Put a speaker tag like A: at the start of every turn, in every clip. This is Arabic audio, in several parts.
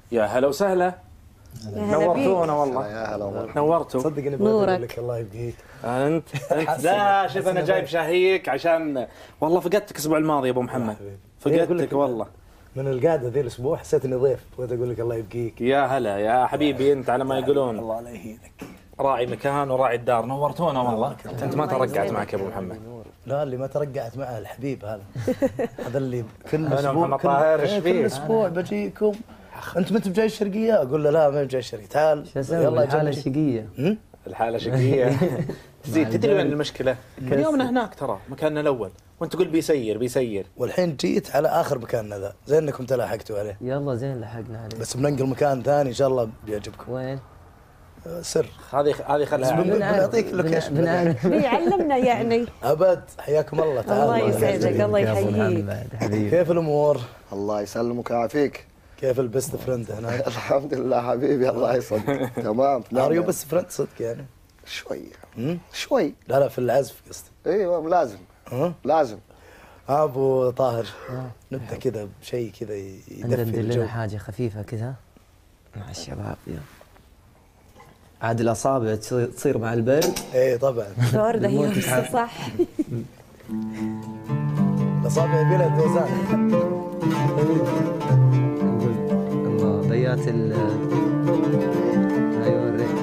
A: يا هلا وسهلا. نورتونا والله.
B: يا هلا والله.
A: نورتوا.
C: صدق اني بقول لك الله يبقيك.
A: انت لا شوف انا جايب شاهيك عشان والله فقدتك الاسبوع الماضي يا ابو محمد. فقدتك والله.
C: من القعده ذي الاسبوع حسيت اني ضيف، بغيت اقول لك الله يبقيك.
A: يا هلا يا حبيبي، انت على ما يقولون
C: الله لا يهينك.
A: راعي مكان وراعي الدار. نورتونا والله. انت ما ترقعت معك يا ابو محمد.
C: لا اللي ما ترقعت معه الحبيب هذا. هذا اللي كل
A: انا
C: اسبوع
A: محمد طاهر ايش
C: كل
A: فيه؟
C: اسبوع بجيكم. انت ما انت بجاي الشرقيه؟ اقول له لا ما بجاي الشرقيه. تعال
D: يلا الحاله شقيه.
A: الحاله شقيه. تزيد. تدري وين المشكله؟ من يومنا هناك ترى مكاننا الاول وانت تقول بيسير.
C: والحين جيت على اخر مكاننا ذا، زين انكم تلاحقتوا عليه.
D: يلا زين لحقنا عليه.
C: بس بننقل مكان ثاني ان شاء الله بيعجبكم.
D: وين؟
C: سر.
A: هذه خلها.
C: بنعطيك لوكيشن.
E: بيعلمنا يعني.
C: ابد. حياكم الله. تعال.
E: الله يسعدك. الله يحييك.
C: كيف الامور؟
B: الله يسلمك ويعافيك.
C: كيف البست فريند هناك؟
B: الحمد لله حبيبي الله يسعدك. تمام.
C: اريو بس فريند صدق يعني؟
B: شوي.
C: لا في العزف قصدي.
B: ايوه لازم. لازم.
C: ابو طاهر نبدا كذا بشيء كذا يدفي
D: الجو. حاجه خفيفه كذا مع الشباب. يلا عاد الاصابع تصير مع البرد.
C: ايه طبعا.
E: ورده هي صح.
C: الاصابع بلا دوزان.
D: الله بيات ايوه الريح.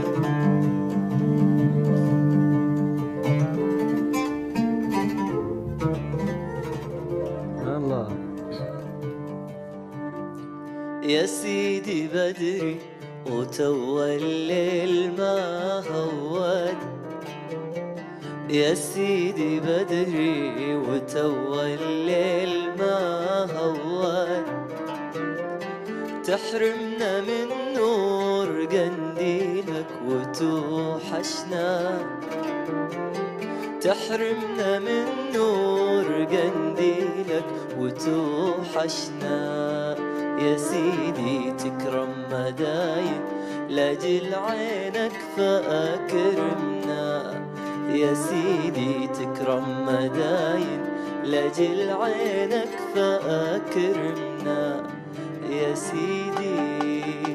D: الله
F: يا سيدي بدري وتو الليل ما هون. يا سيدي بدري وتو الليل ما هون. تحرمنا من نور قنديلك وتوحشنا. تحرمنا من نور قنديلك وتوحشنا. يا سيدي تكرم مداين لاجل عينك فأكرمنا. يا سيدي تكرم مداين لاجل عينك فأكرمنا. يا سيدي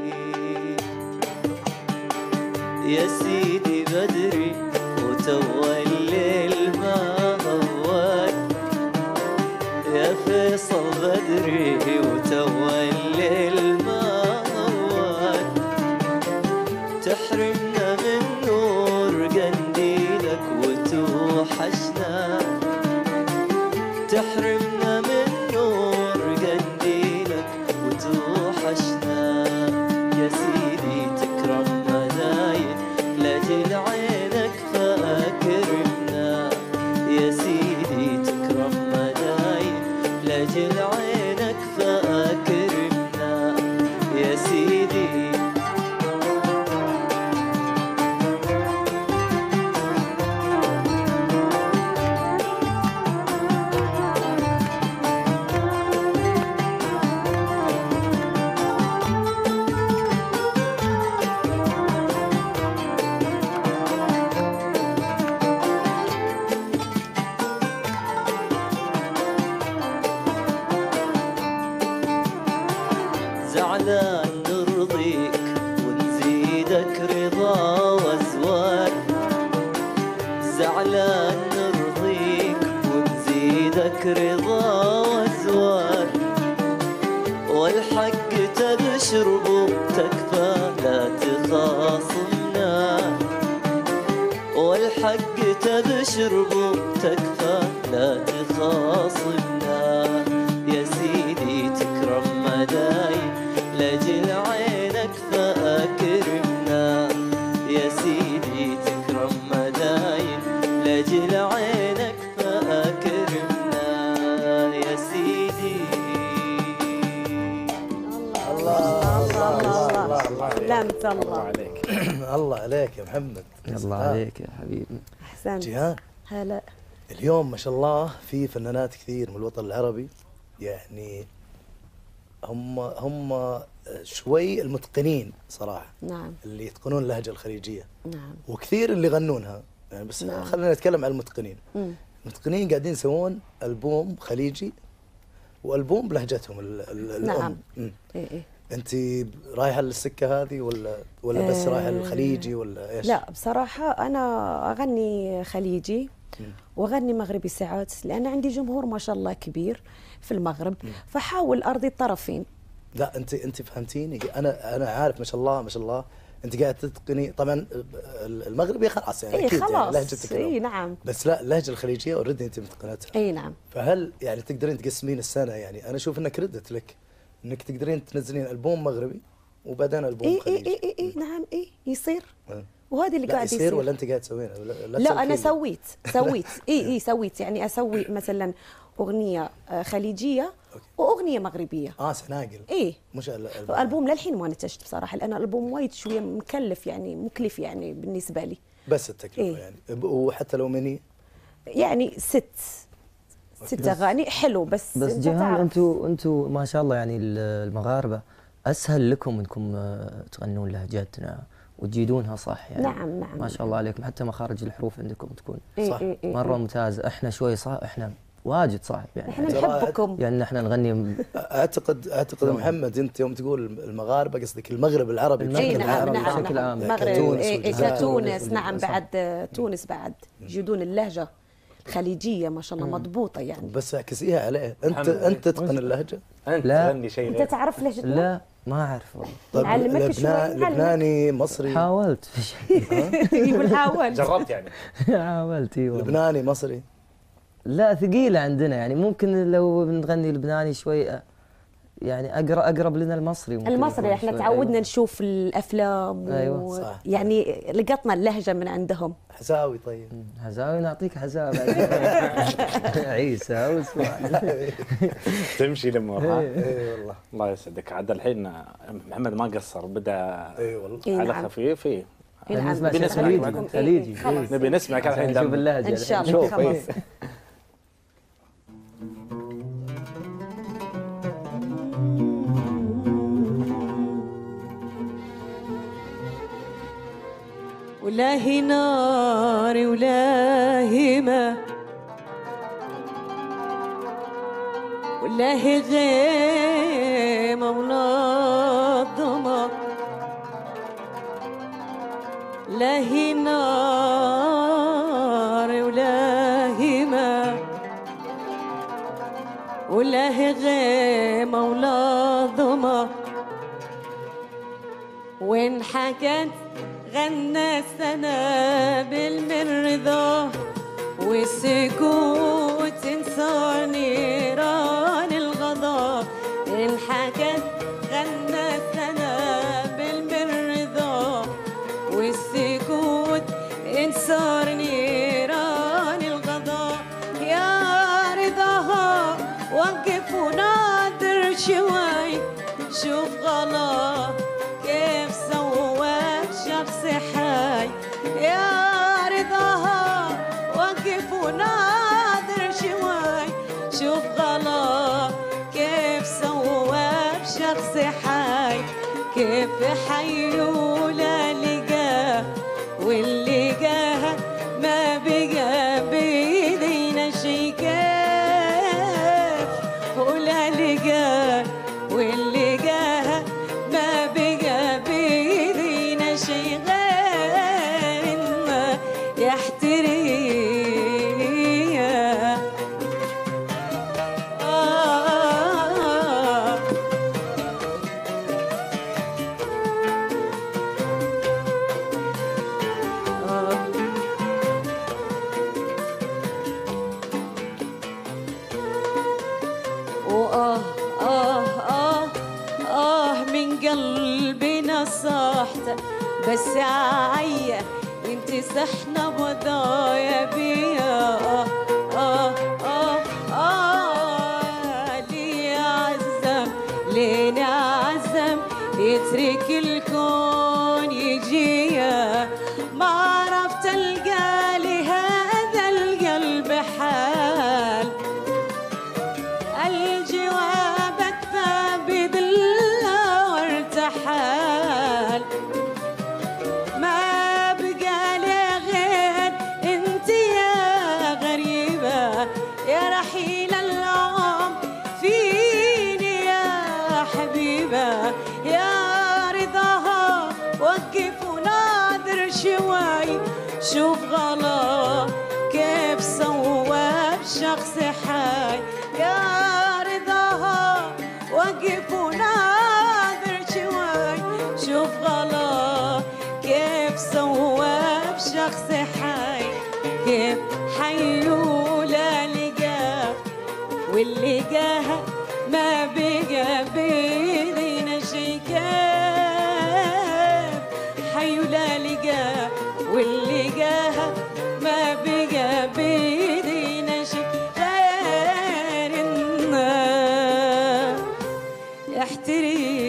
F: يا سيدي بدري وتو الليل ما هواك. يا فيصل بدري وتو الليل ما هواك. تحرمنا من نور قنديلك وتوحشنا. تحرمنا من نور قنديلك وتوحشنا. يا سيدي تكرم مداين لاجل عينك فأكرمنا. يا سيدي تكرم مداين لاجل عينك فأكرمنا. يا سيدي زعلان نرضيك ونزيدك رضا وازواج. زعلان نرضيك ونزيدك رضا وازواج. والحق تبشر تكفى لا تخاصمنا. والحق تبشر تكفى لا تخاصمنا. يا سيدي تكرم مداين لاجل عينك فأكرمنا. يا سيدي تكرم مداين لاجل عينك فأكرمنا. يا سيدي
E: الله سلامت الله
A: عليك.
C: الله عليك يا محمد.
D: الله عليك يا حبيبي.
E: احسنت.
C: جيهان
E: هلا.
C: اليوم ما شاء الله في فنانات كثير من الوطن العربي، يعني هم شوي المتقنين صراحه.
E: نعم.
C: اللي يتقنون اللهجه الخليجيه.
E: نعم.
C: وكثير اللي يغنونها يعني. بس
E: نعم.
C: خلينا نتكلم عن المتقنين. المتقنين قاعدين يسوون ألبوم خليجي وألبوم بلهجتهم الأم.
E: نعم. إيه.
C: انت رايحه للسكه هذه ولا بس رايحه للخليجي ولا ايش؟
E: لا بصراحة أنا أغني خليجي وأغني مغربي ساعات، لأن عندي جمهور ما شاء الله كبير في المغرب، فحاول أرضي الطرفين.
C: لا انت فهمتيني. انا عارف ما شاء الله ما شاء الله انت قاعد تتقني طبعا المغربي خلاص يعني
E: إيه
C: اكيد يعني
E: خلاص،
C: لهجتك
E: إيه نعم،
C: بس لا اللهجه الخليجيه اوريدي انت متقنتها.
E: إيه نعم.
C: فهل يعني تقدرين تقسمين السنه؟ يعني انا اشوف انك ردت لك انك تقدرين تنزلين البوم مغربي وبعدين البوم
E: إيه
C: خليجي.
E: إيه نعم، إيه يصير.
C: آه.
E: وهذا اللي
C: لا
E: قاعد
C: يصير
E: يصير.
C: ولا انت قاعد تسوينه؟
E: لا أنا سويت إيه سويت، يعني أسوي مثلا أغنية خليجية وأغنية مغربية.
C: سناقل.
E: إيه
C: مش
E: الألبوم للحين ما نتجت بصراحة، لأن الألبوم وايد شوية مكلف يعني بالنسبة لي.
C: بس التكلفه
E: إيه؟
C: يعني وحتى لو مني
E: يعني ست أغاني حلو، بس أنت
D: جيهان
E: تعرف.
D: انتوا ما شاء الله يعني المغاربه اسهل لكم انكم تغنون لهجاتنا وتجيدونها صح يعني.
E: نعم
D: ما شاء الله عليكم، حتى مخارج الحروف عندكم تكون
C: صح.
D: مره ممتازه. احنا شوي صعب، احنا واجد صعب يعني.
E: احنا نحبكم.
D: يعني احنا نغني
C: اعتقد محمد انت يوم تقول المغاربه قصدك المغرب العربي
E: اي
C: بشكل
E: نعم
C: عام.
D: بشكل عام.
E: المغرب
C: كتونس
E: كتونس
D: والجزائر.
E: نعم،
D: صح.
E: بعد تونس بعد يجدون اللهجه الخليجيه ما شاء الله مضبوطه يعني.
C: بس اعكسيها عليه انت
A: محمد.
C: انت تتقن اللهجه.
A: انت
D: لا.
A: تغني شيء
E: انت
A: غير.
E: تعرف لهجتنا؟
D: لا ما اعرف والله.
C: طيب
E: نعلمك شوي، نعلمك.
C: لبناني مصري
D: حاولت في شيء.
E: يقول حاول.
A: جربت يعني.
D: حاولت اي والله.
C: لبناني مصري
D: لا ثقيله عندنا يعني، ممكن لو بنغني لبناني شوي يعني اقرب لنا المصري. ممكن
E: المصري
D: يكون
E: احنا
D: شوي.
E: تعودنا نشوف الافلام
D: أيوة،
C: صح.
E: يعني لقطنا اللهجه من عندهم.
C: حساوي. طيب
D: هزاوي نعطيك هزاوي عيسى وسواء.
A: تمشي لامورها.
C: اي والله.
A: الله يسعدك. عاد الحين محمد ما قصر، بدا
C: اي والله.
E: إيه
A: على
E: نعم.
A: خفيف. إيه.
D: نسمع شيء
A: بنسمع
D: خليجي
A: بعدين.
D: خليجي.
E: خلاص.
A: نبي نسمعك الحين
D: نشوف
A: دم.
D: اللهجه
E: ان شاء
D: الحين.
E: الله
A: شوف.
E: خلاص.
A: إيه.
E: ولا هي نار ولا هي ما، ولا هي غيمة ولا ضما، لا هي نار ولا هي ما، ولا هي غيمة ولا ضما، وين حكت غنى السنابل من رضاه، والسكوت انصار نيران الغضب، انحكت غنى السنابل من رضاه، والسكوت انصار نيران الغضب، يا رضاها وقف ونادر شوي، شوف غلا كيف سوى شخص حي، يا رضاها وقف وناظر شوي، شوف غلا كيف سوى بشخص حي، كيف حي ولا لقاه، واللي لقاه ما بقى بيدينا شي، كيف ولا لقاه واللي لقاه ما بقى بيدينا شي غير ما يحتريها. وآه آه آه آه من قلبي نصحت، بس عيا انت سحنة بضايا بيا، لي عزم لين عزم يترك الكون يجيا، ما عرفت القى لي هذا القلب حال، الجواب اكفى بضله وارتحال، ما بقى لي غير انت يا غريبة، يا رحيل العمر فيني يا حبيبة. حبيبه يا رضاها وقف ونادر شوي شوف غلا كيف سوى بشخص حي يا رضاها وقف ونادر شوي شوف غلا كيف سوى بشخص حي كيف حيو لا لقاه واللي لقاها ما بقى بيدينا شي كيف حيو لا لقاه واللي لقاها ما بقى بيدينا شي غير النار احتري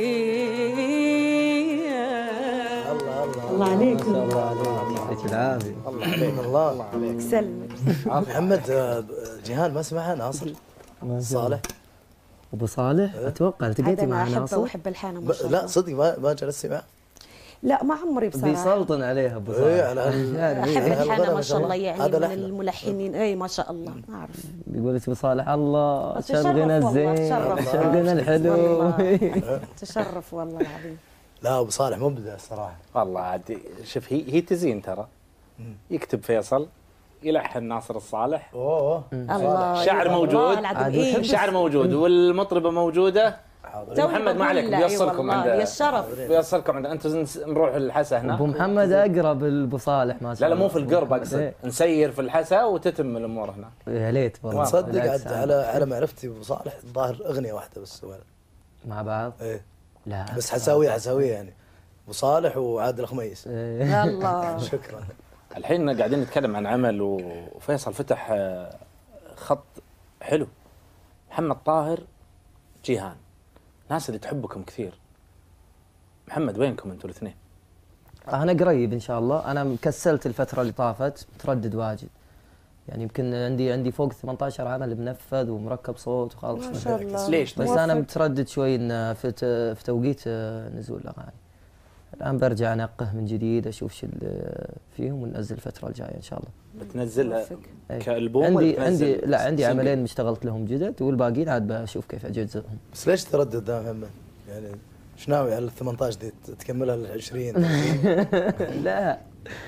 E: الله عليك
D: يعطيك العافيه.
C: الله عليك الله عليك.
E: سلمك
C: محمد جيهان ما سمعها ناصر صالح
D: ابو صالح اتوقع التقيتي مع
E: انا احبه
D: ناصر.
E: واحب الحانه ما شاء الله.
C: لا صدق ما جلست معه.
E: لا ما عمري بصراحه.
D: بيسلطن عليها ابو صالح.
C: ايه
E: احب الحانه ما شاء الله يعني
C: هذا
E: من
C: لحن.
E: الملحنين اي ما شاء الله ما اعرف.
D: بيقول ابو صالح الله
E: تشرف
D: شرقنا
E: والله،
D: الزين
E: تشرف.
D: شرقنا الحلو.
E: والله. تشرف والله العظيم.
C: لا ابو صالح مبدع الصراحه.
A: والله عاد شوف هي تزين ترى. يكتب فيصل يلحن ناصر الصالح.
C: اوه
E: الله
A: الشعر
E: والله
A: موجود.
E: العظيم. إيه.
A: الشعر موجود والمطربه موجوده.
E: توني
A: محمد ما عليك
E: بقول له،
A: بيوصلكم
E: والله،
A: عند
E: يا الشرف.
A: بيوصلكم عند انتم نروح الحسا هنا.
D: ابو محمد اقرب لابو صالح ما شاء
A: لا
D: الله.
A: مو في القرب اقصد
D: إيه.
A: نسير في الحسا وتتم الامور هناك.
D: يا ليت والله.
C: تصدق
D: بالعكس
C: عاد على معرفتي ابو صالح الظاهر اغنيه واحده بس ولا.
D: مع بعض.
C: ايه
D: لا
C: بس حساويه يعني ابو صالح وعادل الخميس.
D: إيه.
E: الله.
C: شكرا.
A: الحين قاعدين نتكلم عن عمل وفيصل فتح خط حلو. محمد طاهر جيهان ناس اللي تحبكم كثير. محمد وينكم انتم الاثنين؟
D: انا قريب ان شاء الله. انا مكسلت الفتره اللي طافت متردد واجد يعني يمكن عندي فوق 18 عمل منفذ ومركب صوت وخالص.
E: ما شاء الله.
A: ليش
D: بس انا متردد شوي ان في توقيت نزول الاغاني. الان برجع انقه من جديد اشوف شو اللي فيهم وننزل الفتره الجايه ان شاء الله.
A: بتنزلها
D: إيه.
A: كالبوم
D: عندي عملين اشتغلت لهم جدد والباقيين عاد بشوف كيف اجزئهم.
C: بس ليش تردد يا محمد؟ يعني ايش ناوي على ال 18 دي تكملها لل 20؟
D: لا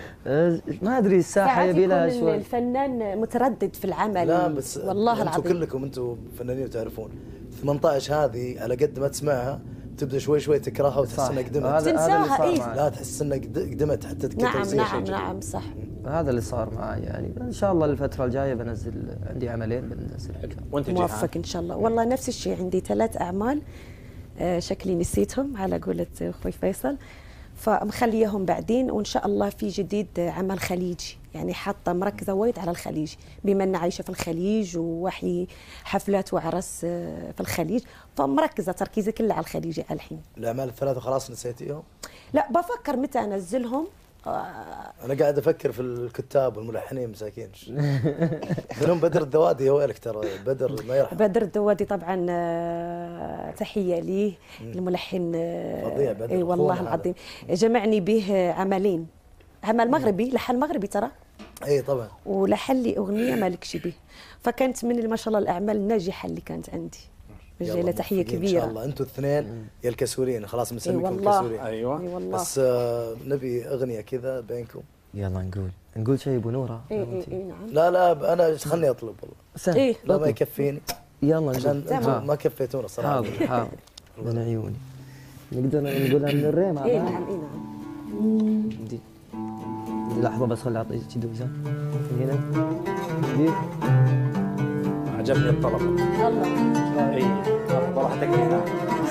D: ما ادري الساحه
E: ساعات
D: يبي لها
E: يكون
D: شوي.
E: الفنان متردد في العمل.
C: لا بس
E: والله
C: انتم
E: العظيم
C: كلكم انتم فنانين وتعرفون 18 هذه على قد ما تسمعها تبدا شوي شوي تكرهها وتحس
D: صح.
C: انها قدمت.
D: هذا اللي
E: تنساها،
D: صار
E: إيه.
D: معي.
C: لا تحس انها قدمت حتى تكتب
E: نعم
C: زي
E: نعم
C: شيء جديد.
E: نعم صح.
D: هذا اللي صار معي يعني ان شاء الله الفتره الجايه بنزل عندي عملين بنزل.
A: وانت جيهان؟
E: موفق ان شاء الله. والله نفس الشيء عندي 3 اعمال شكلي نسيتهم على قولة اخوي فيصل فمخليهم بعدين وان شاء الله في جديد عمل خليجي يعني حاطه مركزه وايد على الخليج بما ان عايشه في الخليج ووحي حفلات وعرس في الخليج فمركزه تركيزي كله على الخليجي الحين.
C: الاعمال الثلاثه خلاص نسيتيهم؟
E: لا بفكر متى انزلهم.
C: انا قاعد افكر في الكتاب والملحنين مساكين. منهم بدر الذوادي يا ويلك ترى بدر ما يرحم.
E: بدر الذوادي طبعا تحيه ليه الملحن
C: فظيع بدر.
E: اي والله العظيم جمعني به عملين. عمل مغربي لحن مغربي ترى.
C: اي طبعا.
E: ولحن لي اغنيه مالكش به فكانت من ما شاء الله الاعمال الناجحه اللي كانت عندي. وجه له تحيه كبيره. ان
C: شاء الله انتم الاثنين يا الكسورين خلاص بنسميكم
E: والله.
C: الكسورين.
A: ايوه
E: اي والله.
C: بس نبي اغنيه كذا بينكم.
D: يلا نقول شيء ابو نوره.
E: اي نعم.
C: لا انا خلني اطلب والله.
D: سهل.
E: إيه.
C: لا ما يكفيني
D: يلا
C: عشان
D: نقول.
C: انتم ما كفيتونا صراحه.
D: حاضر من عيوني. نقدر نقولها من الري مع بعض.
E: اي نعم اي نعم.
D: دي لحظه بس خلي اعطيك دوزه هنا دي.
A: عجبني الطلب.
E: الله.
A: اي اخذ راحتك هنا.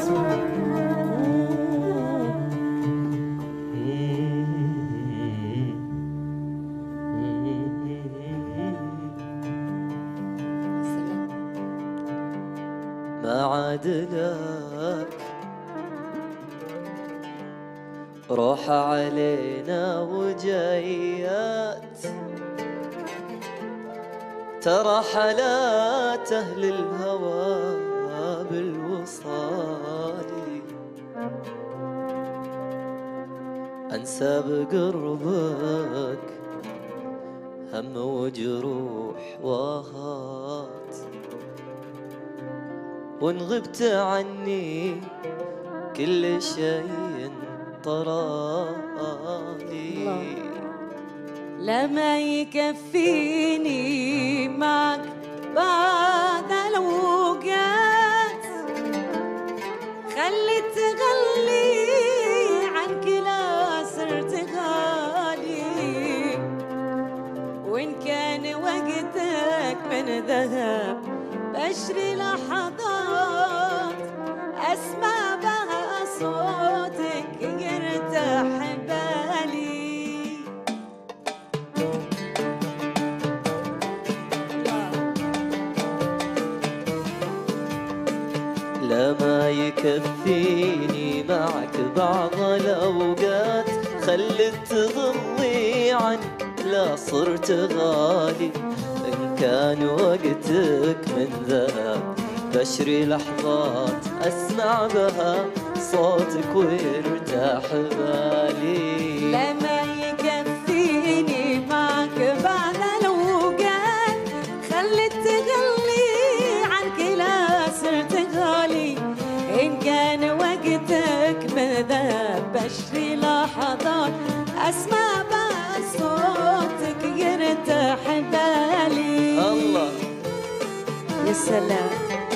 F: ما عاد لك روح علينا وجايات ترى حالات أهل الهوى بالوصال أنسى بقربك هم وجروح وهات وإن غبت عني كل شيء طرالي.
E: لما يكفيني معك بعد الأوقات، خليت تغلي عنك لا صرت غالي، وإن كان وقتك من ذهب بشري لحظات أسمع بها صوتك يرتاح بالي.
F: لا ما يكفيني معك بعض الأوقات، خلت تغضي عنك لا صرت غالي، إن كان وقتك من ذهب بشري لحظات أسمع بها صوتك ويرتاح بالي.
E: لما يكفيني معك بعد الأوقات، خلت تغلي عنك لا صرت غالي، إن كان وقتك بذهب بشري لحظات أسمع بها صوتك يرتاح بالي.
F: الله
E: يا سلام.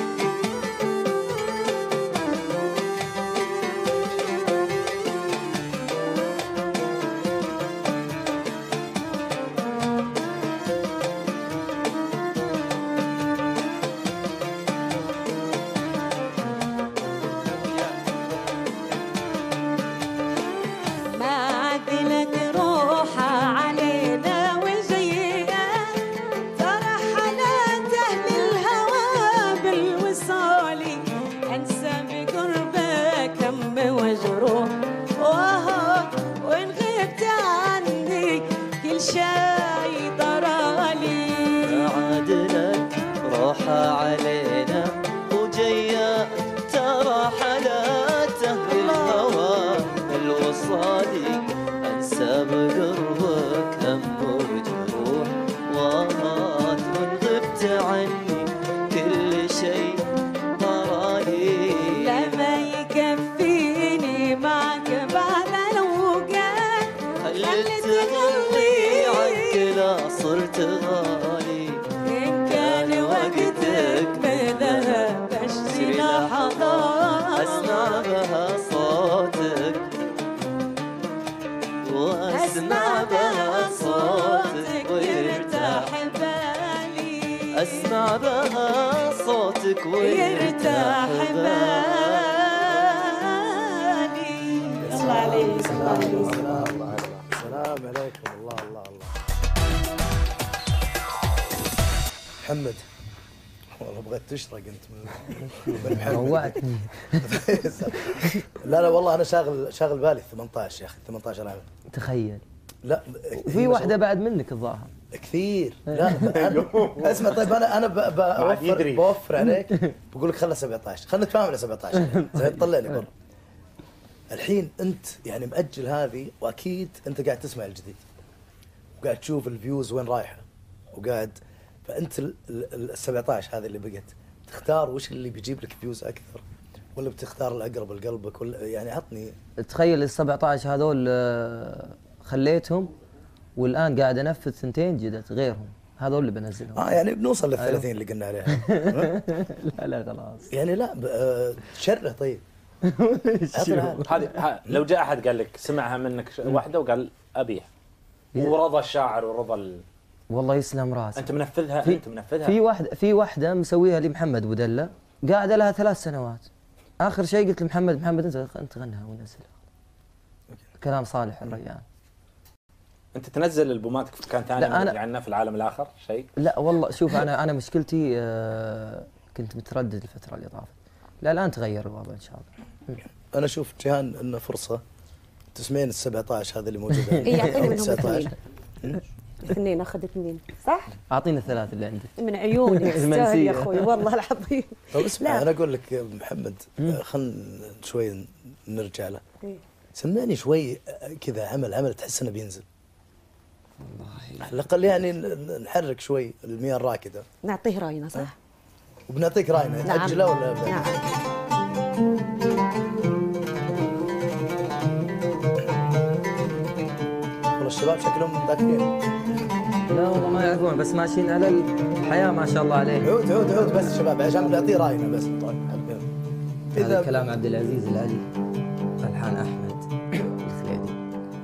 F: علينا وجيا ترى حلاته بالهوى الوصالي، انسى بقربك هم وجروح وهات، وان غبت عني كل شيء طرالي.
E: لما يكفيني معك بعد الأوقات،
F: خلت تغلي عنك لا صرت غالي،
E: إن كان وقتك بذهب بشري لحظات
F: أسمع بها صوتك وأسمع بها صوتك ويرتاح
E: بالي،
F: أسمع بها صوتك
E: ويرتاح بالي. الله عليك، الله عليك.
C: السلام عليكم. الله الله الله. محمد والله بغيت تشرق انت من محمد.
D: روعتني.
C: لا والله انا شاغل بالي 18 يا اخي، 18 عام.
D: تخيل.
C: لا
D: في واحدة بعد منك الظاهر.
C: كثير. لا اسمع، طيب انا بوفر عليك، بقول لك خلنا 17، خلنا نتفاهم على 17 زين، طلعني برا. الحين انت يعني مأجل هذه، واكيد انت قاعد تسمع الجديد وقاعد تشوف الفيوز وين رايحه، وقاعد فانت ال 17 هذه اللي بقت تختار وش اللي بيجيب لك فيوز اكثر، ولا بتختار الاقرب لقلبك، ولا يعني عطني.
D: تخيل ال 17 هذول خليتهم، والان قاعد انفذ 2 جدد غيرهم، هذول اللي بنزلهم.
C: يعني بنوصل لل 30 اللي قلنا عليها.
D: لا خلاص.
C: يعني لا شره. طيب
A: هذه لو جاء احد قال لك سمعها منك واحده وقال ابيها، ورضى الشاعر ورضى
D: والله يسلم راسك.
A: انت منفذها. انت منفذها.
D: في واحده مسويها لمحمد بودله، قاعده لها 3 سنوات. اخر شيء قلت لمحمد انت غنها ونزلها. كلام صالح الريان.
A: انت تنزل البوماتك في مكان ثاني عندنا في العالم الاخر شيء؟
D: لا والله شوف، انا مشكلتي كنت متردد الفتره اللي طافت. لا الان تغير الوضع ان شاء الله.
C: انا اشوف جيهان انه فرصه تسمعين ال 17 هذا اللي موجوده.
E: اي يعطيني منهم 2 اخذ 2 صح؟
D: اعطينا ال3 اللي عندك.
E: من عيوني تستاهل يا اخوي والله العظيم.
C: طيب اسمع، انا اقول لك محمد، خلنا شوي نرجع له. سمعني شوي كذا عمل تحس انه بينزل. على الاقل يعني نحرك شوي المياه الراكده.
E: نعطيه راينا صح؟
C: وبنعطيك راينا.
E: نعم.
C: تأجله ولا
E: نعم.
C: الشباب شكلهم ذاكرين.
D: لا والله ما يعرفون، بس ماشيين على الحياه ما شاء الله عليه.
C: عود بس شباب عشان بنعطيه راينا بس.
D: هذا كلام عبد العزيز العلي، الحان احمد الخليلي.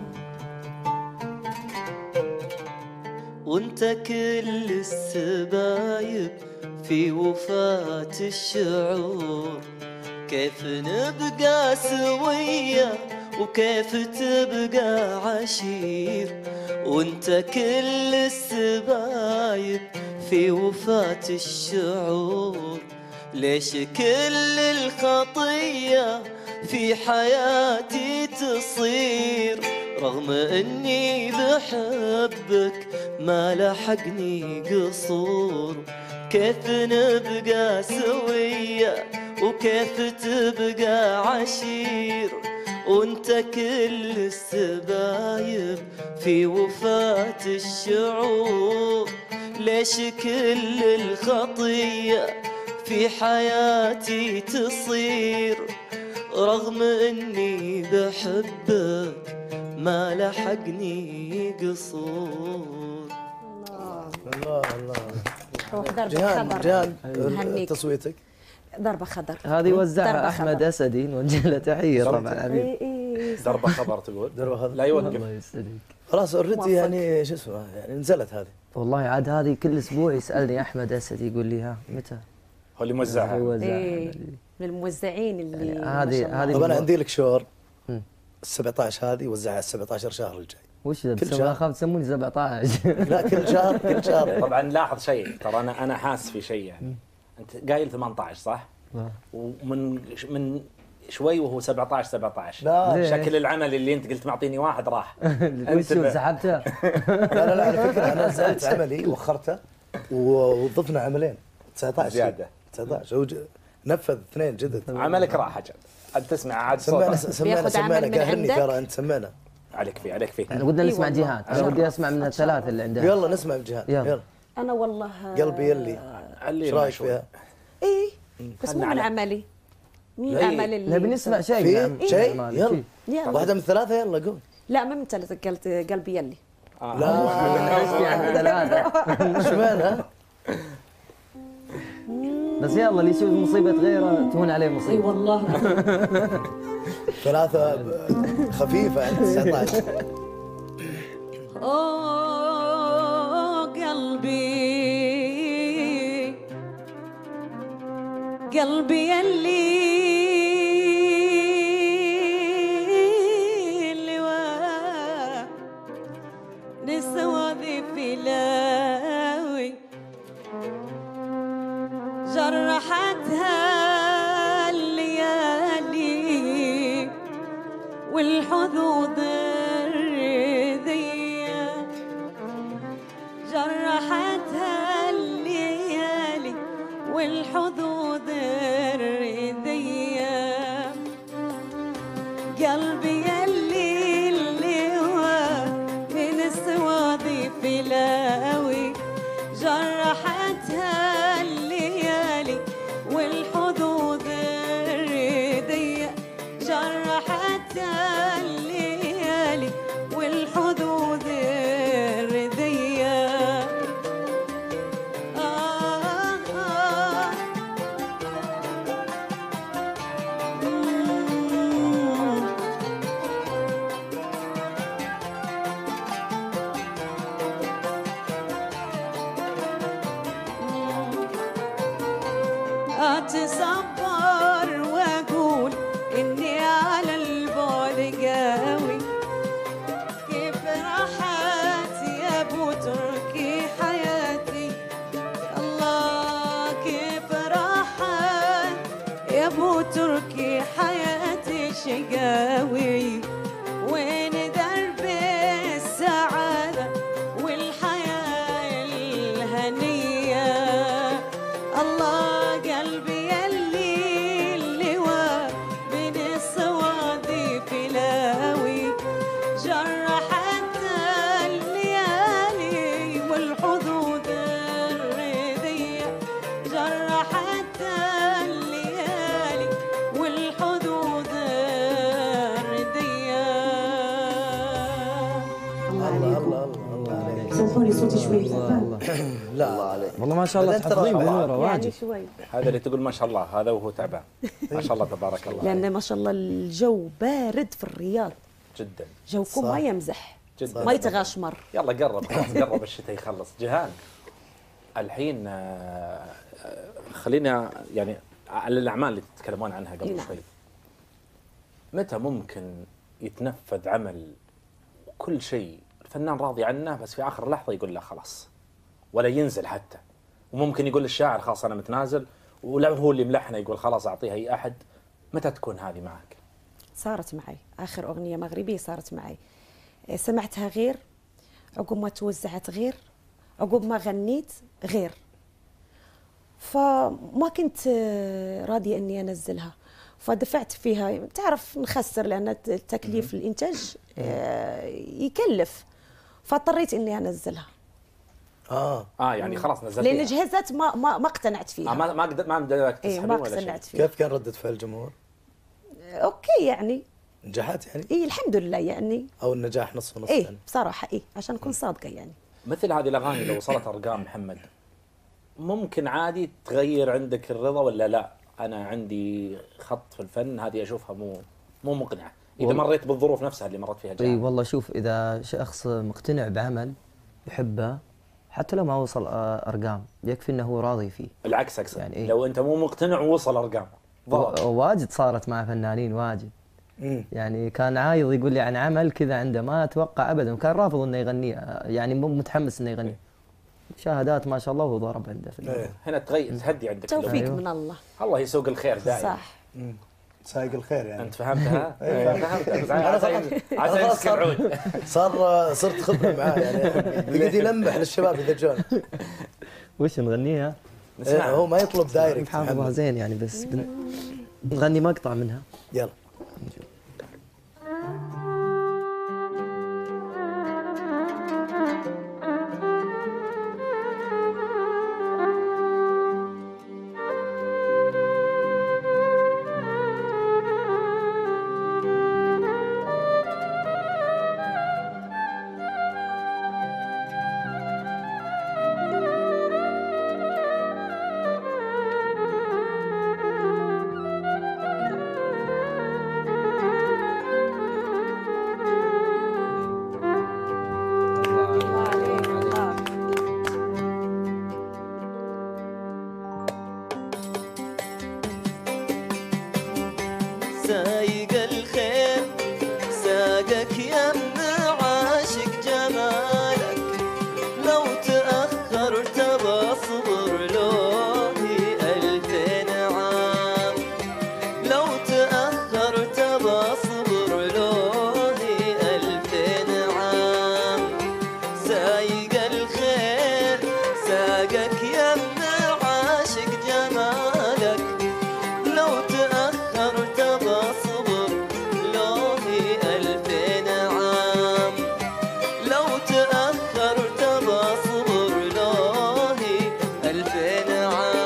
F: وانت كل السبايب في وفاة الشعور، كيف نبقى سوية وكيف تبقى عشير. وانت كل السبايب في وفاة الشعور، ليش كل الخطية في حياتي تصير، رغم اني بحبك ما لحقني قصور. كيف نبقى سوية وكيف تبقى عشير، وانت كل السبايب في وفاة الشعور، ليش كل الخطية في حياتي تصير، رغم اني بحبك ما لحقني قصور.
C: الله
E: روح ضربة
C: جيهان
E: خضر.
C: جيهان تصويتك
E: ضربة خضر.
D: هذه وزعها
E: ضربة
D: احمد
E: خضر.
D: اسدي، نوجه له تحيه طبعا حبيبي.
A: ضربة خبر تقول
C: ضربة خضر.
A: لا يوقف.
D: الله يسعدك.
C: خلاص اوريدي
E: موفق.
C: يعني شو اسمه يعني نزلت هذه.
D: والله عاد هذه كل اسبوع يسالني احمد اسدي يقول لي ها متى
A: هو اللي موزعها.
D: يوزعها.
E: إيه. من الموزعين اللي
D: يعني
E: ما شاء الله.
D: هذه
C: طب انا عندي لك شور.
D: مم.
C: ال 17 هذه وزعها 17 شهر الجاي.
D: وش ذا؟
C: كل
D: بس
C: شهر.
D: اخاف تسموني 17.
C: لا كل شهر كل شهر.
A: طبعا لاحظ شيء، ترى انا حاس في شيء يعني. انت قايل 18 صح؟ ومن شوي وهو 17.
C: لا
A: شكل العمل اللي انت قلت معطيني واحد راح.
D: وش سحبته؟
C: لا على فكره انا نزلت عملي وخرته وضفنا عملين 19
A: زيادة.
C: 19 هو نفذ اثنين جدد.
A: عملك راح اجل. انت تسمع عاد
C: سمعنا
A: صوتك.
E: بياخذ عمل من
C: قاهرني
E: عندك؟
C: ترى انت سمعنا.
A: عليك فيه.
D: احنا ودنا
E: إي
D: نسمع
E: والله.
D: جهاد، انا ودي اسمع من الثلاثه اللي عندها.
C: يلا نسمع بجهاد
D: يلا.
C: يلا.
E: انا والله
C: قلبي يلي ايش رايك فيها؟
E: ايه بس مو
A: خلنا
E: من
A: على-
E: عملي. مو
C: لا،
E: عمل اللي
D: نبي نسمع شيء
C: في
D: نعم.
C: شيء
D: مالك.
C: يلا
E: يلا.
C: واحده من الثلاثه يلا قول.
E: لا ما من ثلاثة قلت قلبي يلي.
C: لا
D: ايش في عن ثلاثه؟
C: ايش معنى؟
D: بس يلا اللي يشوف مصيبه غيره تهون عليه
E: اي
D: مصيبه.
E: والله.
C: ثلاثه خفيفه عند 19.
E: اوه قلبي يلي اللواء نسوى في لاوي جرحتها الليالي والحظوظ الرذية، جرحتها الليالي والحظوظ الرذية، قلبي يلي اللواء من السواضي في لاوي جرحتها الليالي والحظوظ الرذية، جرحتها الليالي والحظوظ الرذية. أتصبر وأقول إني على البعد قوي، كيف راحت يا أبو تركي حياتي، الله كيف راحت يا أبو تركي حياتي شقاوي، وين درب السعادة والحياة الهنية، الله قلبي يلي اللواء من الصوادي في لاوي جرحت الليالي والحظوظ الرذية، جرحت الليالي والحظوظ الرذية.
C: الله الله الله عليك.
E: صوتوني صوتي شوي تعبان.
C: لا الله عليك.
D: والله ما شاء الله تحفظين بنوره
E: يعني
D: واجد.
E: شوي.
A: هذا اللي تقول ما شاء الله، هذا وهو تعبان. ما شاء الله تبارك الله.
E: لان ما شاء الله الجو بارد في الرياض،
A: جدا
E: جوكم ما يمزح،
A: جدا
E: ما يتغاشمر.
A: يلا قرب خلاص، قرب الشتاء يخلص. جيهان الحين خلينا يعني على الاعمال اللي تتكلمون عنها قبل
E: نعم.
A: شوي. متى ممكن يتنفذ عمل كل شيء الفنان راضي عنه بس في اخر لحظه يقول لا خلاص، ولا ينزل حتى، وممكن يقول للشاعر خلاص انا متنازل، ولا هو اللي ملحنه يقول خلاص اعطيها اي احد؟ متى تكون هذه معك؟
E: صارت معي اخر اغنيه مغربيه، صارت معي سمعتها غير، عقب ما توزعت غير، عقب ما غنيت غير، فما كنت راضيه اني انزلها، فدفعت فيها. تعرف نخسر لان تكليف الانتاج يكلف، فاضطريت اني انزلها.
A: يعني خلاص نزلتيها
E: لان جهزت ما اقتنعت فيها.
A: ما بدك تسحبين
E: ما
A: ولا شيء؟
E: اقتنعت فيها.
C: كيف كان ردة فعل الجمهور؟
E: اوكي يعني
C: نجحت يعني؟
E: الحمد لله يعني.
C: او النجاح نص ونص يعني؟
E: بصراحه عشان اكون صادقه يعني.
A: مثل هذه الاغاني لو وصلت ارقام محمد، ممكن عادي تغير عندك الرضا ولا لا؟ انا عندي خط في الفن هذه اشوفها مو مقنعه اذا مريت بالظروف نفسها اللي مرت فيها
D: اي
A: جهان.
D: والله شوف، اذا شخص مقتنع بعمل يحبه حتى لو ما وصل ارقام يكفي انه هو راضي فيه.
A: العكس اقصد
D: يعني إيه؟
A: لو انت مو مقتنع ووصل ارقام
D: واجد صارت مع فنانين واجد. يعني كان عايض يقول لي عن عمل كذا عنده ما اتوقع ابدا، وكان رافض انه يغنيه، يعني مو متحمس انه يغنيه. شهادات ما شاء الله وهو ضرب عنده في
A: هنا تهدي عندك
E: توفيق
A: اللغة.
E: من الله.
A: الله يسوق الخير دائما.
E: صح.
C: سايق الخير يعني.
A: انت فهمتها؟
C: فهمتها.
A: عسى يمسك العود.
C: صرت خبره معاه يعني، يقعد يلمح للشباب اذا جون.
D: وش نغنيها؟
C: هو ما يطلب دايركت.
D: حافظها زين يعني، بس نغني مقطع منها.
C: يلا.
F: سايق الخير ساقك يم عاشق جمالك، لو تأخرت بصبر لوهي 2000 عام، لو تأخرت بصبر لوهي 2000 عام. سايق الخير ساقك يم عاشق جمالك، لو تأخرت بصبر لوهي 2000 عام، لو تأخرت بصبر لوهي 2000 عام.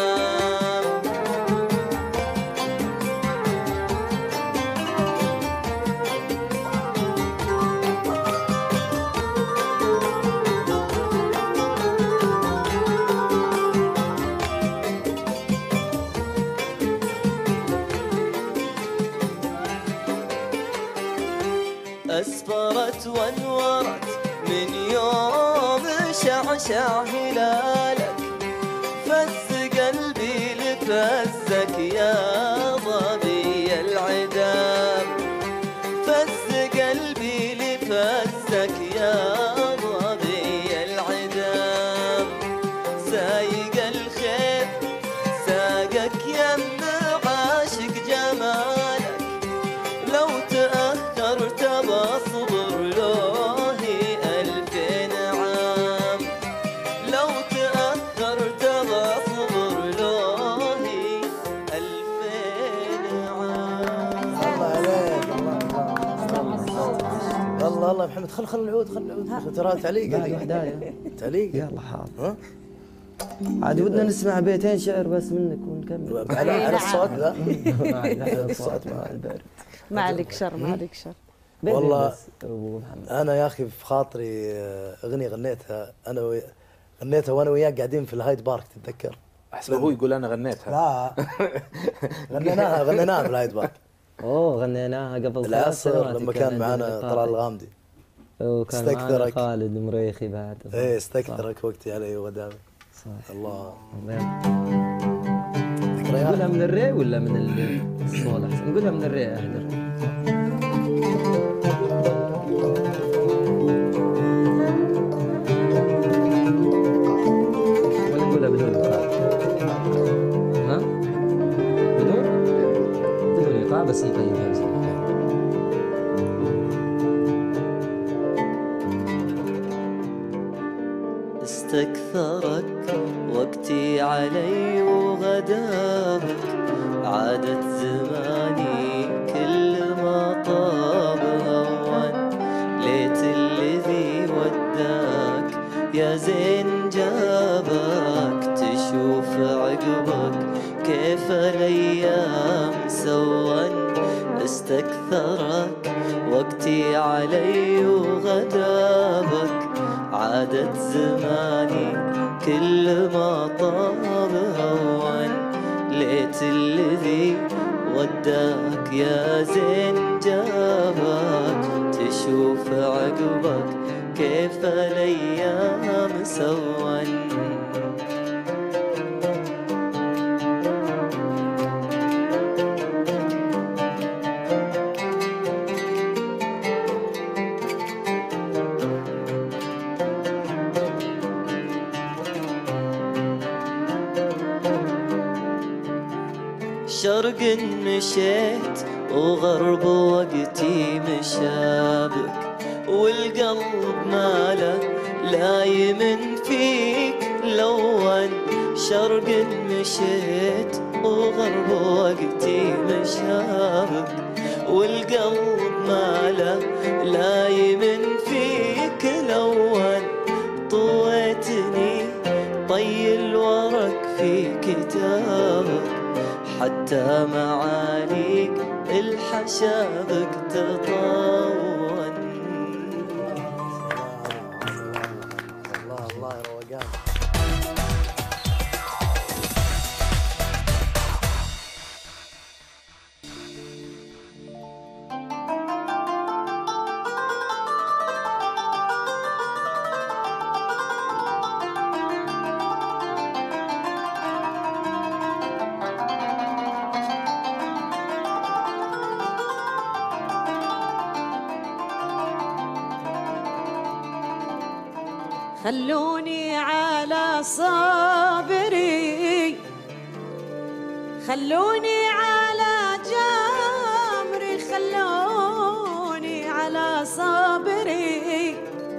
F: أسفرت وانورت من يوم شعشع هلالك، فز قلبي لفزك يا ضبي العذاب، فز قلبي لفزك يا ضبي العذاب. سايق الخير ساقك يم عاشق جمالك، لو تأخرت بصبر لوهي 2000 عام، لو تأخرت بصبر لوهي 2000 عام.
C: الله عليك. الله الله يا محمد، خل العود، خل العود ترى تعليق
D: بعد وحداية.
C: تعليق.
D: يلا حاضر. عاد ودنا نسمع بيتين شعر بس منك ونكمل.
C: على الصوت ذا.
D: على الصوت مع البرد.
E: ما عليك شر، ما عليك شر.
C: والله
D: بس ابو محمد.
C: انا يا اخي في خاطري اغنيه غنيتها غنيتها وانا وياك قاعدين في الهايد بارك، تتذكر؟
A: احسب هو يقول انا غنيتها.
C: لا غنيناها في الهايد بارك.
D: اوه غنيناها قبل 3
C: العصر
D: سنوات
C: لما كان معنا طلال الغامدي.
D: وكان معنا
C: استكثرك.
D: خالد المريخي بعد.
C: ايه استكثرك وقتي علي ودامي.
D: صح.
C: الله.
D: نقولها من الري ولا من الصول احسن؟ نقولها من الري اهدر. ولا نقولها بدون ايقاع؟ ها؟ بدون ايقاع بس نقيدها بس.
F: استكثرك وقتي علي وغدابك، عادت زماني كل ما طاب هون، ليت الذي وداك يا زين جابك، تشوف عقبك كيف الايام سون. استكثرك وقتي علي وغدابك، عادت زماني كل ما طاب هون، ليت الذي وداك يا زين جابك، تشوف عقبك كيف الايام سون. شرق مشيت وغرب وقتي مشابك، والقلب ماله لايم فيك لون. شرق مشيت وغرب وقتي مشابك، والقلب ماله لايم فيك لون. طويتني طي الورق في كتابك، حتى معانيك الحشابك تطون.
C: الله يا روقان.
E: خلوني على صبري، خلوني على جمري، خلوني على صبري،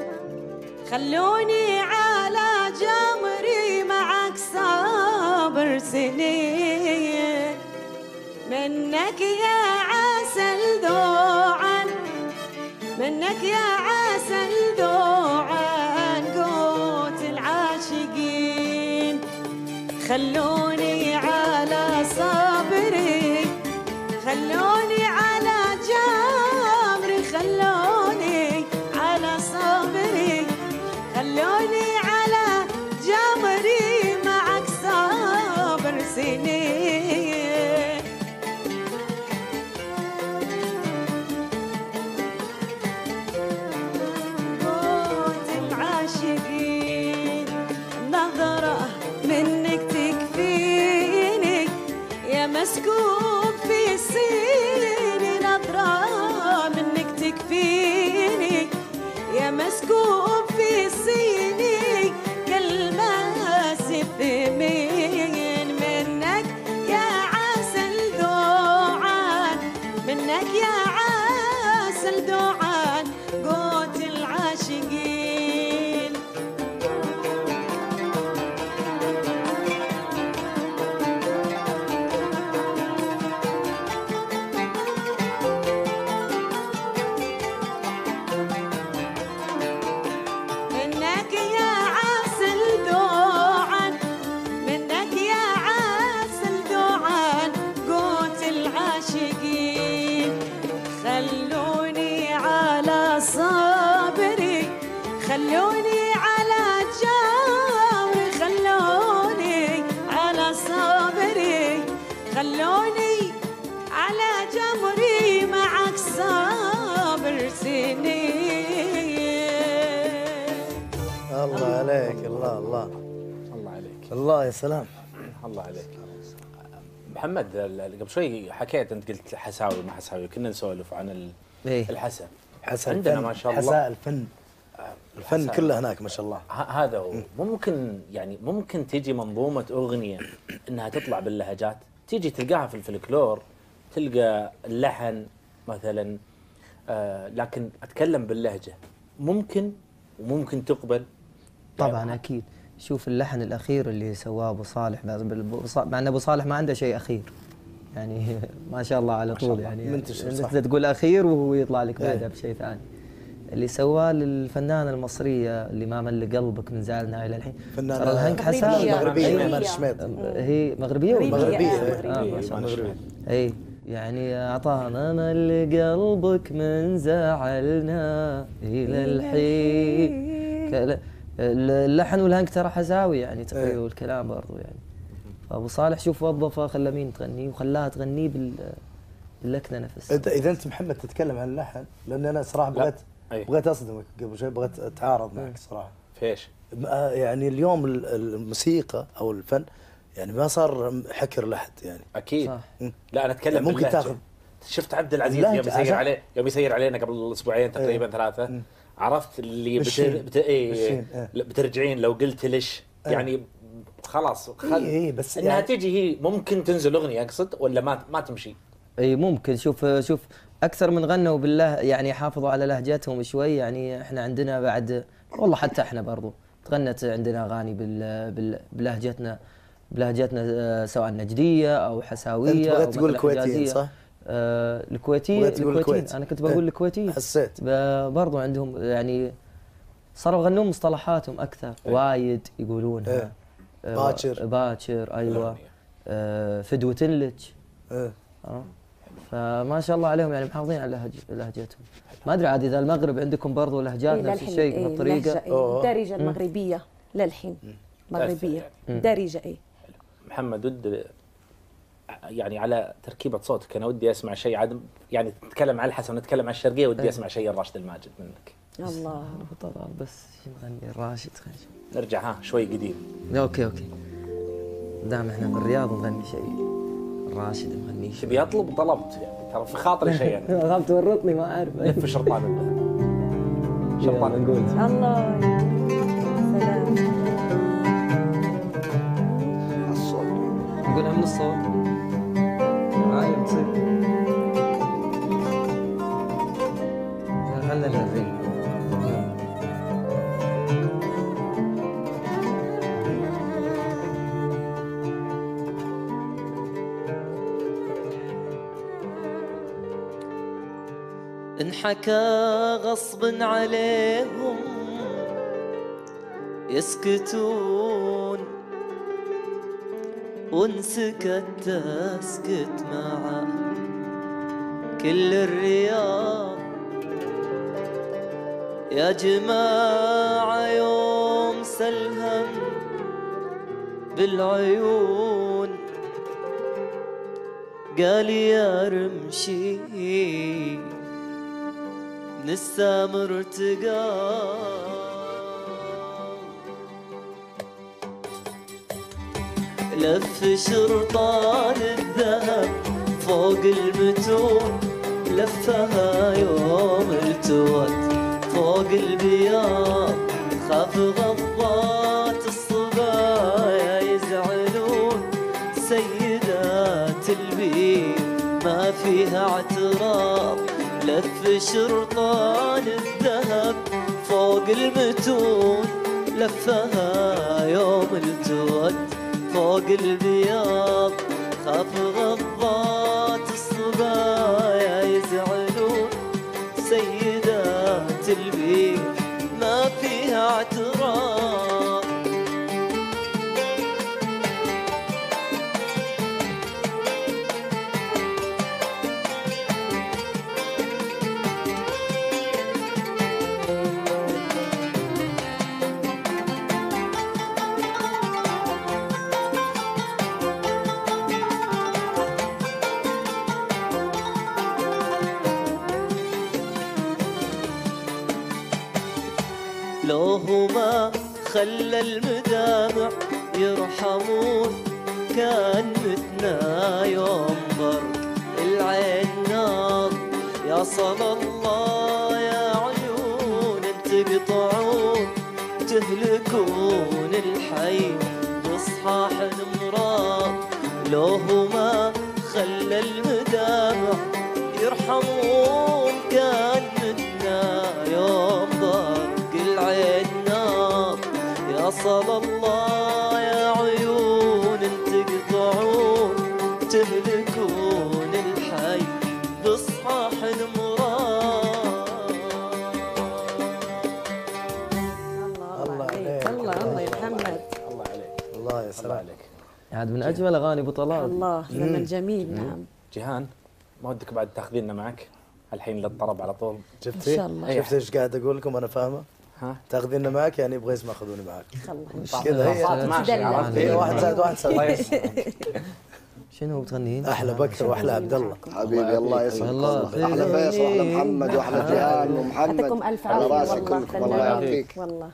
E: خلوني على جمري، معك صابر سنين. منك يا عسل ذوعا، منك يا عسل ذوعا، قوت العاشقين. خلوني على صبري، خلوني على جمري، خلوني على صبري، خلوني على جمري، معك صابر سنين. قوت العاشقين. نظرة منك تكفيني يا مسكوب في سيني، نظرة منك تكفيني يا مسكوب في سيني، كالماس بثمين. منك يا عسل ذوعان، منك يا عسل ذوعان، قوت العاشقين. منك يا عسل ذوعان، منك يا عسل ذوعان، قوت العاشقين. خلوني
C: عليك. الله الله
A: الله عليك.
C: الله يا سلام.
A: الله عليك. محمد قبل شوي حكيت، انت قلت حساوي ما حساوي، كنا نسولف عن الحسا.
C: حسا
A: عندنا ما شاء الله
C: حساء الفن كله هناك ما شاء الله.
A: هذا هو. ممكن يعني ممكن تيجي منظومة أغنية انها تطلع باللهجات، تيجي تلقاها في الفلكلور، تلقى اللحن مثلا، لكن اتكلم باللهجة ممكن، وممكن تقبل
D: طبعا اكيد. شوف اللحن الاخير اللي سواه ابو صالح، مع ان ابو صالح ما عنده شيء اخير يعني ما شاء الله على طول، يعني
C: منتشر صح.
D: انت تقول اخير وهو يطلع لك بعدها بشيء ثاني. اللي سواه للفنانه المصريه اللي ما مل قلبك من زعلنا الى الحين،
C: فنانه
D: ترى الهنك حساوي
C: مغربيه مال الشميط.
D: هي مغربيه ولا
C: مغربيه؟
D: ما شاء الله. اي يعني اعطاها ما مل قلبك من زعلنا الى الحين. اللحن والهنك ترى حزاوي يعني تقريبا، والكلام برضو يعني. فابو صالح شوف وظفها، خلى مين تغني وخلاها تغني باللكنه نفسها.
C: اذا انت محمد تتكلم عن اللحن، لان انا صراحه بغيت اصدمك قبل شوي، بغيت اتعارض معك صراحه.
A: في ايش؟
C: يعني اليوم الموسيقى او الفن يعني ما صار حكر لحد يعني.
A: اكيد
D: صح.
A: لا انا اتكلم
C: يعني ممكن تاخذ.
A: شفت عبد العزيز يوم يسير علينا قبل اسبوعين تقريبا 3، عرفت اللي بترجعين لو قلت ليش يعني خلاص
C: بس
A: انها
C: يعني
A: تيجي هي ممكن تنزل اغنيه اقصد، ولا ما تمشي.
D: اي ممكن. شوف اكثر من غنوا بالله يعني حافظوا على لهجتهم شوي. يعني احنا عندنا بعد والله حتى احنا برضو تغنت عندنا اغاني بلهجتنا سواء نجديه او حساويه.
C: انت بغيت تقول الكويتيين صح؟
D: الكويتيين انا كنت بقول الكويتيين.
C: حسيت
D: برضو عندهم يعني صاروا يغنون مصطلحاتهم اكثر. وايد يقولونها. باكر ايوه. فدوة لك. فما شاء الله عليهم يعني محافظين على لهجتهم. ما ادري عاد اذا المغرب عندكم برضو لهجات نفس الشيء من الطريقه.
E: دارجه المغربيه للحين مغربيه دارجه.
A: محمد ود يعني على تركيبه صوتك، انا ودي اسمع شيء عاد يعني تتكلم عن الحسن ونتكلم عن الشرقيه، ودي اسمع شيء الراشد الماجد منك.
E: الله
D: طبعا بس نغني الراشد.
A: نرجع شوي قديم.
D: اوكي دام احنا في الرياض نغني شيء الراشد نغني شيء.
A: تبي اطلب طلبت يعني، ترى في خاطري شيء انا.
D: خاف تورطني ما اعرف.
A: لف شرطان الذهب. شرطان
D: نقول
E: الله سلام.
B: الصوت
D: نقولها من الصوت عالي بتصير. خلنا الريل.
F: انحكى غصب عليهم يسكتون، وانسكت تسكت معه كل الرياض. يا جماعة يوم سلهم بالعيون، قال يا رمشي من السامر ارتقى. لف شرطان الذهب فوق المتون، لفها يوم التوت فوق البياض. خاف غضات الصبايا يزعلون، سيدات البيت ما فيها اعتراض. لف شرطان الذهب فوق المتون، لفها يوم التوت فوق البياض. خاف غضات الصبايا يزعلون، سيدات البيت ما فيها اعتراض. لو هما خلى المدامع يرحمون، كان متنا يوم برق العين نار. يا صلى الله يا عيون تقطعون، تهلكون الحي بصحاح المرار. لو هما خلى المدامع يرحمون، كان منا يوم ضرق العين نار. يا صلى الله يا عيون تقطعون، تهلكون الحي بصحاح المرار.
E: الله عليك، الله يا محمد.
A: الله عليك،
C: الله يا
A: الله
C: سلام.
A: عليك.
D: عاد من اجمل اغاني ابو طلال.
E: الله زمن جميل. نعم.
A: جيهان، ما ودك بعد تاخذيننا معك الحين للطرب على طول؟
C: شفتي؟
E: إن شاء الله.
C: شفت ايش قاعد اقول لكم انا فاهمه؟
A: ها؟
C: تاخذيننا معك يعني يبغى يسمع خذوني معك.
E: الله
C: كذا هي.
A: ماشي، عرفت؟
C: هي واحد زائد واحد سبعة.
D: شنو بتغنين؟
C: احلى بكر واحلى عبد الله.
B: حبيبي الله يسعدك.
D: الله.
B: احلى فيصل واحلى محمد واحلى جيهان ومحمد.
E: يعطيكم الف
B: على
E: عافيه
B: راسي
E: والله.
B: كلكم الله يعافيك.
E: والله.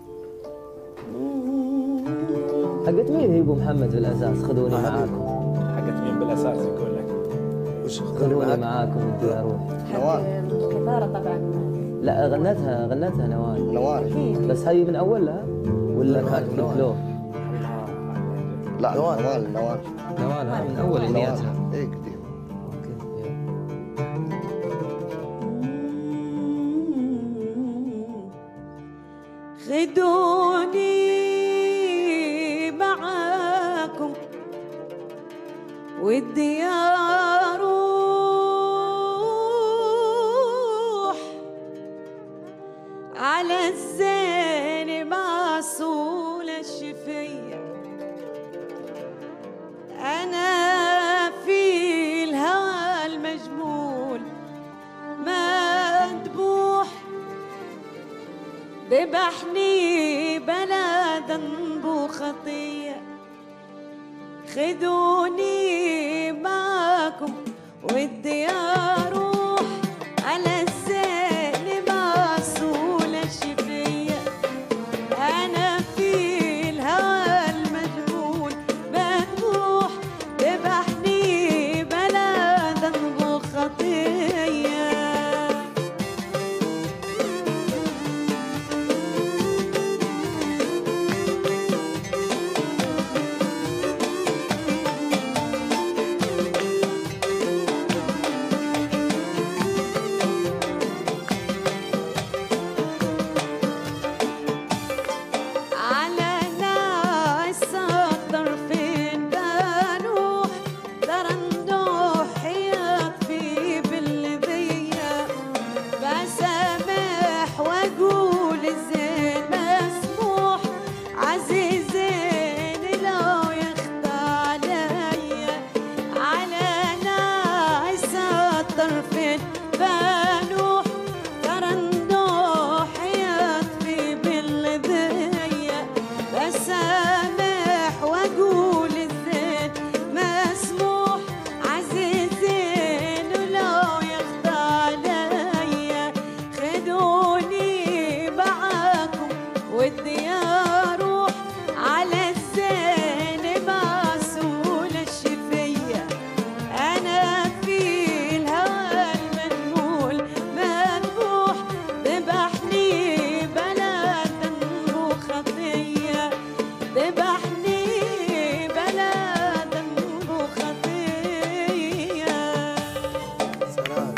D: حقت مين هي ابو محمد بالاساس؟ خذوني معاكم.
A: حقت مين بالاساس يقول لك؟
C: وش
D: خذوني معاكم بدي اروح.
B: نوال.
E: كثاره طبعا.
D: لا غنتها نوال.
B: نوال.
D: بس هي من اولها ولا كانت في الفلو؟
B: لا نوال.
D: نوال ها من اول اغنياتها.
B: ايه قديم.
D: اوكي يلا.
E: خدوني معاكم ودي اروح على الزين معسول الشفيه. انا في الهوى المجمول مذبوح، ذبحني بلا ذنب وخطيه. خذوني معكم ودي اروح على الزين معسول الشفيه. انا في الهوى المجنون مذبوح، ذبحني بلا ذنب وخطيه. على ناس الطرفين بنوح، درندوح يطفي بالذية. بسامح واقول الزين مسموح، عزيزين لو يخطى عليا. على ناس الطرفين بنوح، درندوح يطفي بالذية. بسامح واقول الزين مسموح، عزيزين ولو يخطى عليا. خذوني معاكم ودي اروح على الزين معسول الشفيه. انا في الهوى المنمول مذبوح، ذبحني بلا ذنب وخطيه. ذبحني بلا ذنب وخطيه.
C: سلام.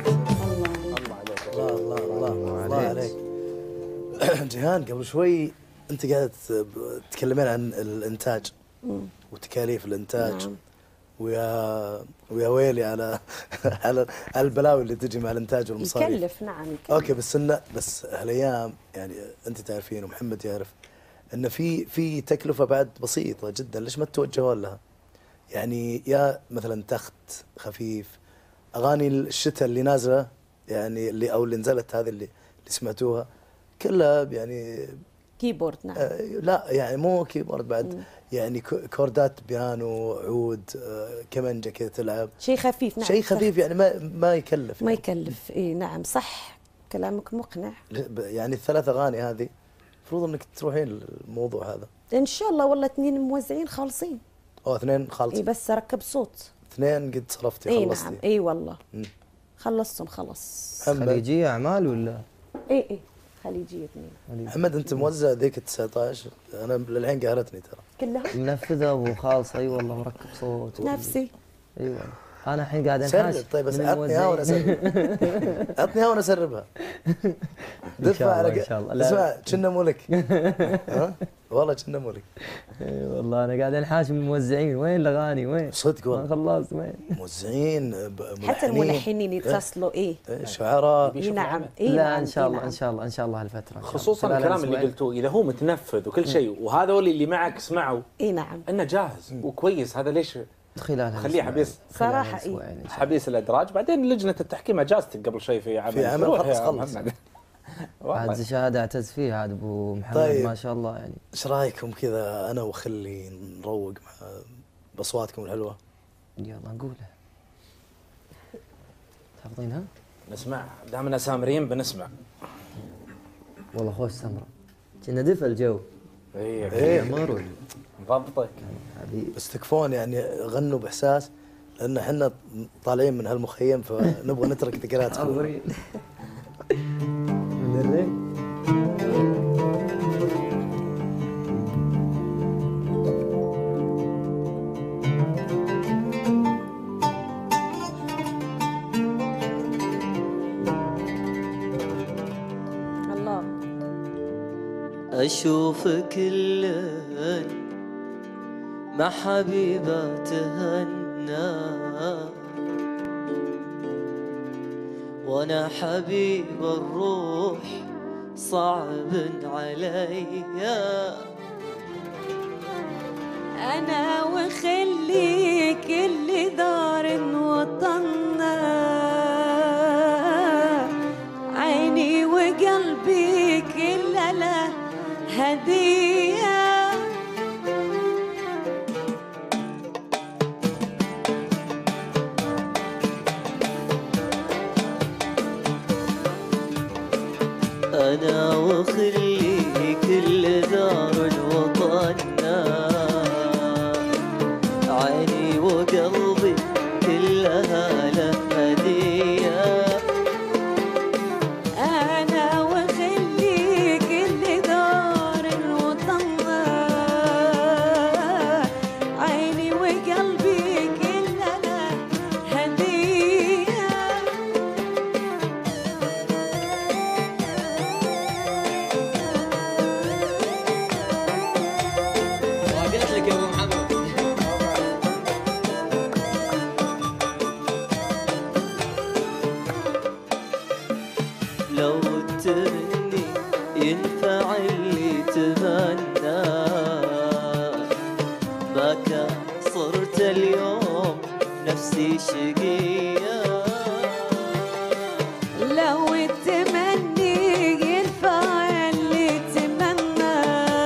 C: الله عليك. جيهان قبل شوي انت قاعده تتكلمين عن الانتاج وتكاليف الانتاج.
E: نعم.
C: ويا ويلي على على البلاوي اللي تجي مع الانتاج والمصاريف.
E: يكلف. نعم يكلف.
C: اوكي بس هالايام يعني انت تعرفين ومحمد يعرف ان في تكلفه بعد بسيطه جدا. ليش ما تتوجهون لها؟ يعني يا مثلا تخت خفيف، اغاني الشتاء اللي نازله يعني اللي نزلت هذه اللي سمعتوها كلها يعني
E: كيبورد. نعم.
C: لا يعني مو كيبورد بعد، يعني كوردات بيانو عود كمانجه كذا تلعب
E: شيء خفيف. نعم.
C: شيء خفيف يعني ما يكلف
E: ما
C: يعني.
E: يكلف. اي نعم صح كلامك مقنع.
C: يعني الثلاث اغاني هذه المفروض انك تروحين الموضوع هذا.
E: ان شاء الله والله 2 موزعين خالصين.
C: 2 خالص.
E: اي بس ركب صوت.
C: 2 قد صرفتي
E: اي
C: خلصتي.
E: نعم اي والله. خلصتهم خلاص.
D: خليجيه اعمال ولا؟
E: اي خليجيه 2.
C: محمد انت موزع ذيك 19، انا للحين قهرتني ترى.
E: كلها
D: منفذه وخالصه. اي والله مركب صوت
E: نفسي.
D: اي والله انا الحين قاعد انحاش.
C: سرب طيب بس عطني اياها وانا اسربها. عطني اياها وانا اسربها. دفع على
D: ان شاء الله.
C: اسمع كنا ملك. ها والله كنا ملك.
D: اي والله انا قاعد انحاش من الموزعين. وين الاغاني وين؟
C: صدق والله
D: ما خلصت. وين
C: موزعين
E: حتى الملحنين يتصلوا.
C: شعراء.
E: نعم.
D: لا
E: نعم.
D: ان شاء الله ان شاء الله ان شاء الله هالفتره.
A: خصوصا الكلام اللي قلتوه اذا هو متنفذ وكل شيء وهذول اللي معك سمعوا
E: نعم
A: انه جاهز وكويس، هذا ليش
D: خلال
A: خليه حبيس
E: صراحه.
A: حبيس الادراج. بعدين لجنه التحكيم اجازتك قبل شوي في عمل
C: خلص.
D: عاد شهاده اعتز فيها عاد ابو محمد.
C: طيب.
D: ما شاء الله يعني.
C: ايش رايكم كذا انا وخلي نروق مع باصواتكم الحلوه؟
D: يلا نقولها. حافظينها؟
A: نسمع دامنا سامرين بنسمع.
D: والله خوش سمره. كنا دفى الجو.
A: ايه
D: مروا
A: مضبطك
D: حبيبي.
C: بس تكفون يعني غنوا باحساس، لان احنا طالعين من هالمخيم فنبغى نترك ذكريات.
D: حاضرين. من الريق.
E: الله.
F: أشوفك الليل مع حبيبة تهنى، وانا حبيب الروح صعب عليا.
E: انا وخلي كل دار وطننا، عيني وقلبي كل له هديه.
F: أنا وخلي كل دار وطننا، عيني وقلبي كلها له هدية.
E: أنا وخلي كل دار وطننا، عيني وقلبي كلها هدية.
F: وقلت لك يا أبو محمد. لو تمني ينفع اللي تمنى، ما كان صرت اليوم نفسي شقية.
E: لو التمني ينفع اللي تمنى،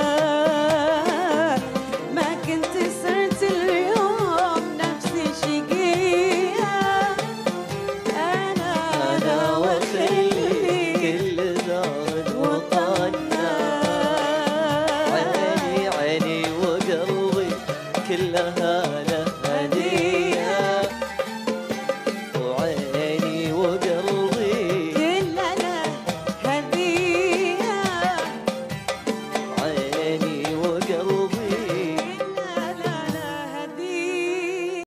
E: ما كنت صرت اليوم نفسي شقية. أنا
F: وخلي كل دار وطننا، عيني وقلبي كلها